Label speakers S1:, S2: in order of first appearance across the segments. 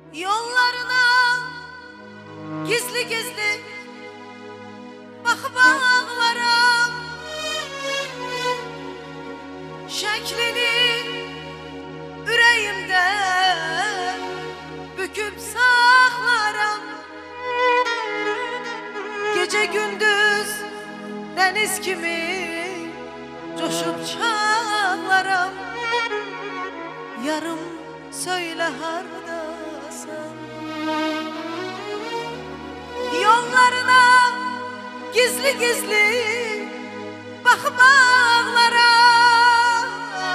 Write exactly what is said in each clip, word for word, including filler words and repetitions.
S1: Yollarına gizli gizli bakıp ağlarım, şeklini yüreğimde büküp saklarım. Gece gündüz deniz gibi coşup çağlarım. Yarım söyle hardasın. Yollarına gizli gizli bakıp ağlarım,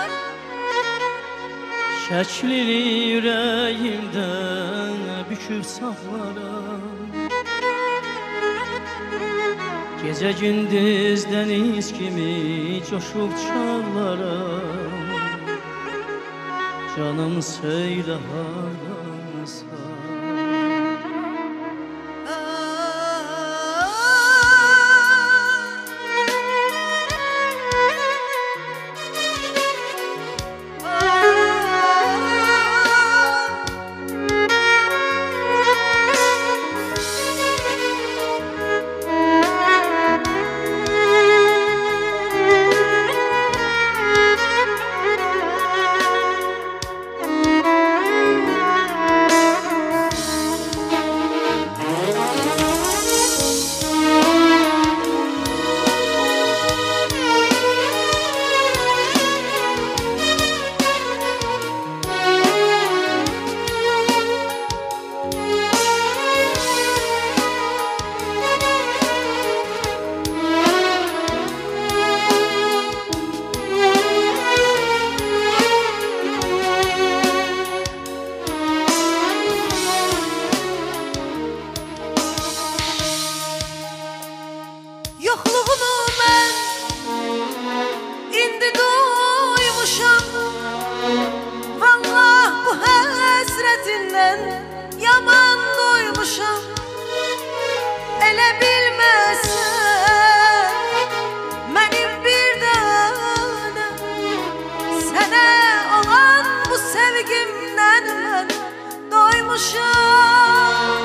S2: şeklini yüreğimden büküp saklarım. Gece gündüz deniz kimi coşup çağlarım. Canım söyle hardansan.
S1: Yokluğunu ben indi duymuşam. Vallah bu hasretinden yaman doymuşam. Ele bilmezsen benim bir tane, sana olan bu sevgimden ben doymuşam.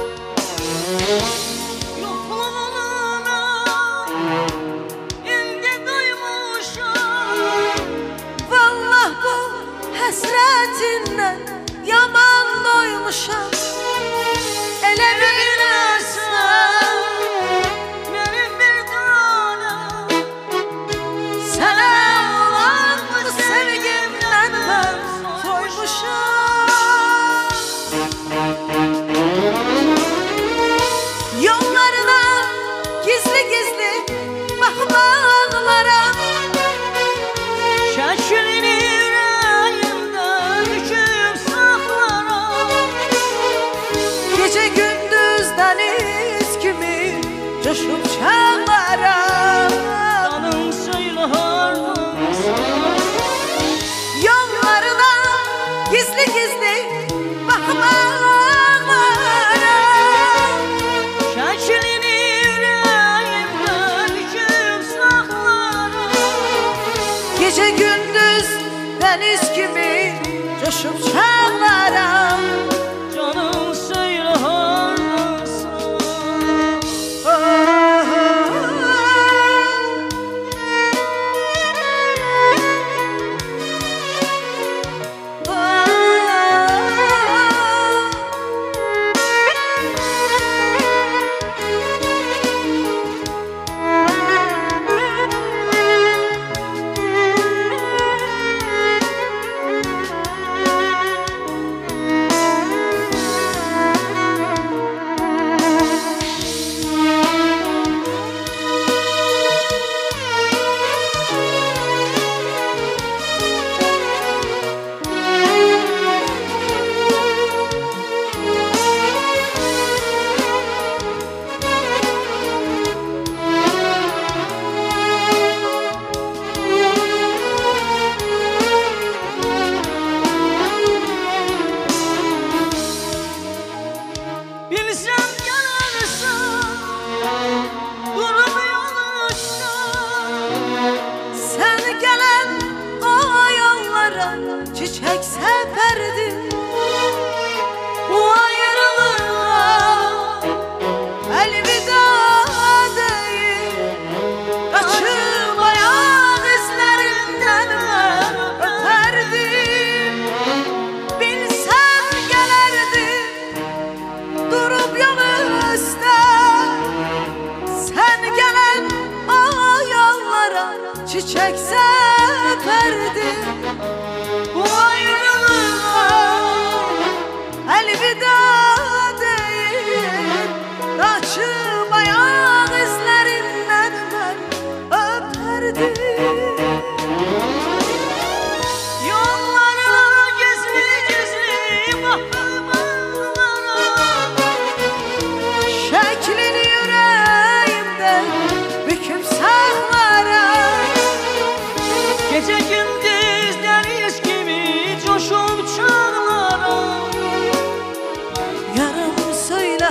S1: Hasretinden yaman doymuşam. Ele bilirsen benim bir tanem, sana olan bu sevgimden ben doymuşam. Yollarına gizli gizli bakıp ağlarım,
S2: Şeklini
S1: gece gündüz deniz gibi coşup çağlarım.
S2: canım söyle hardansan.
S1: Yollarına gizli gizli bakıp ağlarım,
S2: Şeklini yüreğimden büküp saklarım.
S1: gece gündüz deniz gibi coşup çağlarım.
S2: Canım söyle hardansan.
S1: Oh, oh, oh.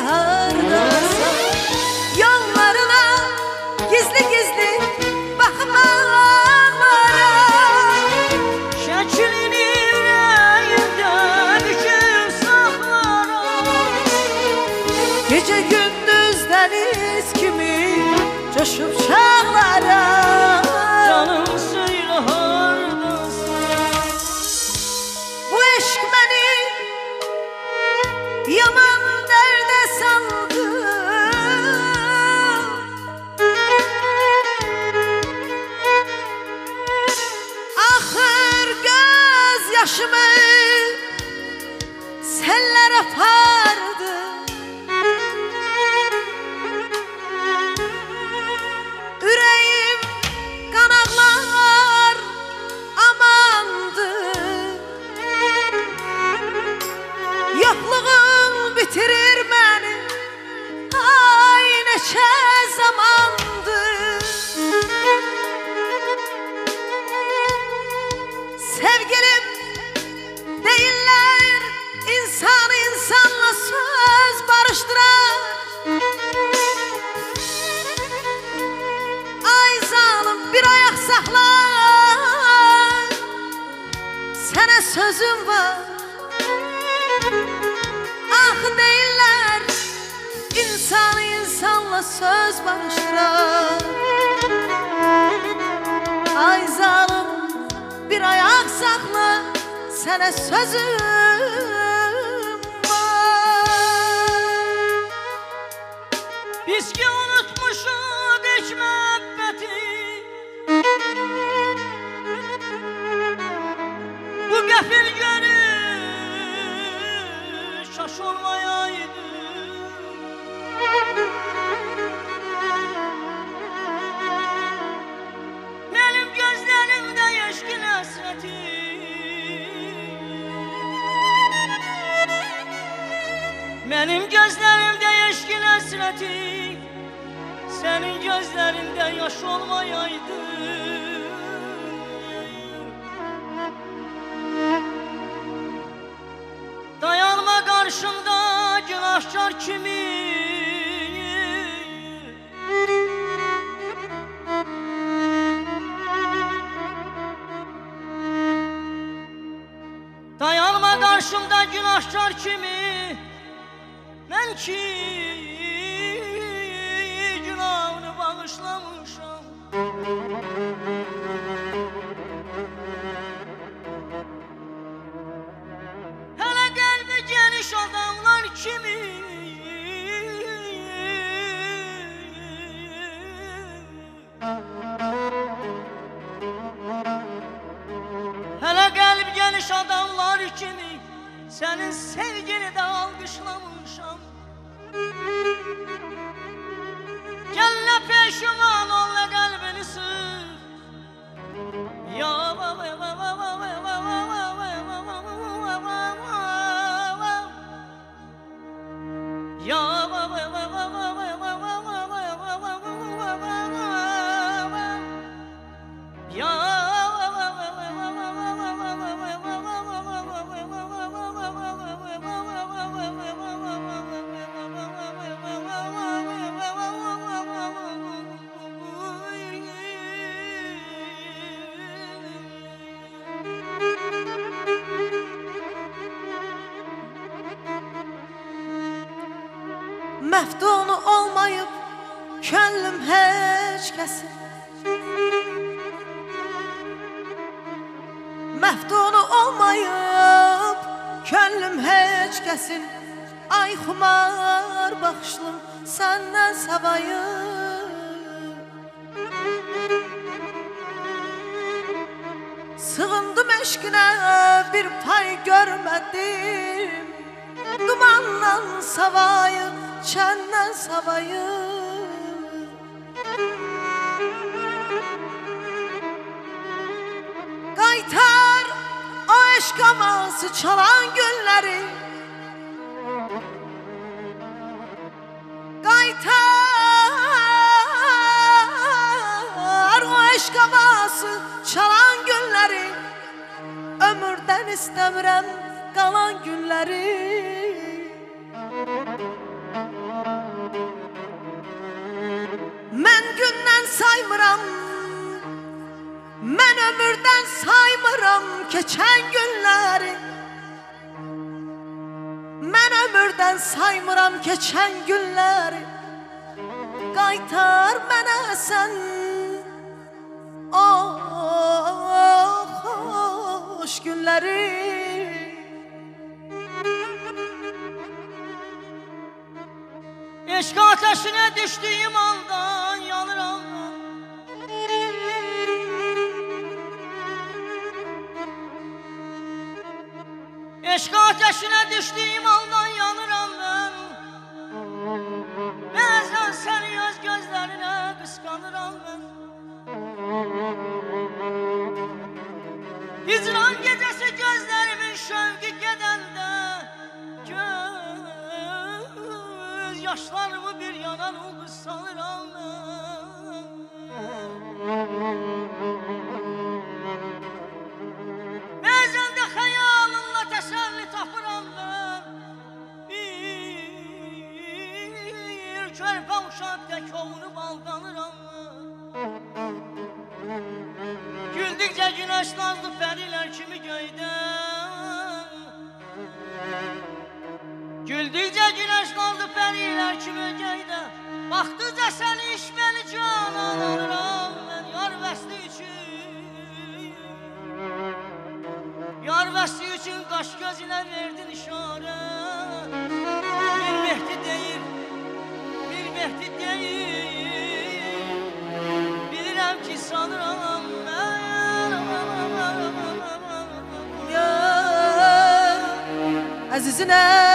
S1: hardasan. Yollarına gizli gizli bakmaqlara,
S2: şəklini ürəyimdə büküb saxlaram.
S1: gece gündüz deniz kimi coşup çağlara.
S2: Canım söyle hardasın.
S1: Bu eşk beni yaman derde saldı. Ahır göz yaşımı seller apardı. Yüreğim kan ağlar amandı. Yokluğun bitirir beni, ay neçe zamandı. Sevgilim değiller, insan insanla söz barıştırar. Ay zalim bir ayak sakla, sana sözüm var. Ah değiller, insan insanla söz barıştırar. Ay zalim bir ayak sakla, sana sözüm var.
S2: Biz ki unutmuşuz ilk müebbeti, bu qəfil görüş şaş olmayaydı. Benim gözlerimde eşkin hasreti, benim gözlerimde eşkin hasreti, senin gözlerinde yaş olmayaydı. Dayanma karşımda günahkar kimi, dayanma karşımda günahkar kimi, ben ki günahını bağışlamışam. Hele kalbi geniş adamlar kimi, hele kalbi geniş adamlar kimi, senin sevgini de alkışlamışam. Gelle peşiman ol da kalbini sır. Ya baba baba baba baba baba, ya baba baba baba ya
S1: Məftunu olmayıp könlüm heç kəsin, məftunu olmayıp könlüm heç kəsin. Ay xumar baxışlım səndən savayı. Sığındım eşkinə bir pay görmədim, dumandan savayı, çəndən savayı. Qaytar o eşq havası çalan günləri, qaytar o eşq havası çalan günləri. Ömürdən istəmirəm qalan günləri. saymıram. Mən ömürdən saymıram keçən günləri. Mən ömürdən saymıram keçən günləri. Qaytar mənə sən oh, xoş günləri.
S2: Eşk ateşine düştüğüm andan yanıram. Eşk ateşine düştüğüm andan yanıram ben. Bazen seni göz gözlerine kıskanıram ben. Hicran gecesi gözlerimin şevki gedende göz yaşlarımı bir yanan oldu sanıram ben. Bazen de hayalınla teselli tapıram ben. Bir körpe uşaq tek oğunu baldanıram ben. Güldükçe güneş nazlı periler kimi göyden. Güldükçe güneş nazlı periler kimi göyden. Baktıkça seni içmeli canan alıram ben yar vəsli için. Yar vəsli için qaş gözüne verdin işare. Bir Mehdi değil, bir Mehdi değil. Bilirəm ki sanıram ben.
S1: Əzizinə